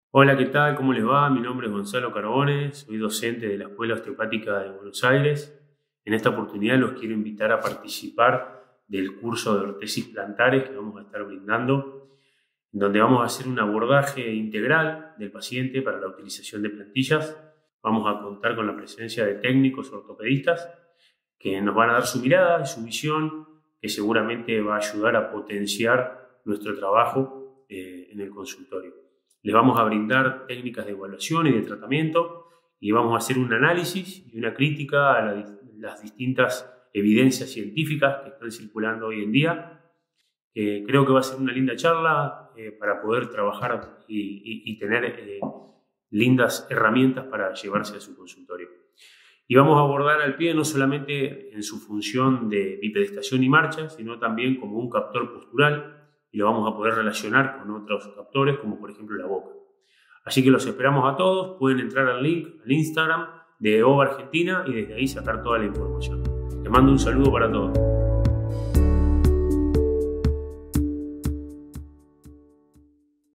Hola, ¿qué tal? ¿Cómo les va? Mi nombre es Gonzalo Carbone, soy docente de la Escuela Osteopática de Buenos Aires. En esta oportunidad los quiero invitar a participar del curso de ortesis plantares que vamos a estar brindando, en donde vamos a hacer un abordaje integral del paciente para la utilización de plantillas. Vamos a contar con la presencia de técnicos ortopedistas que nos van a dar su mirada y su visión, que seguramente va a ayudar a potenciar nuestro trabajo en el consultorio. Les vamos a brindar técnicas de evaluación y de tratamiento y vamos a hacer un análisis y una crítica a las distintas evidencias científicas que están circulando hoy en día. Creo que va a ser una linda charla para poder trabajar y tener lindas herramientas para llevarse a su consultorio. Y vamos a abordar al pie no solamente en su función de bipedestación y marcha, sino también como un captor postural, y lo vamos a poder relacionar con otros captores, como por ejemplo la boca. Así que los esperamos a todos, pueden entrar al link, al Instagram de OVA Argentina y desde ahí sacar toda la información. Les mando un saludo para todos.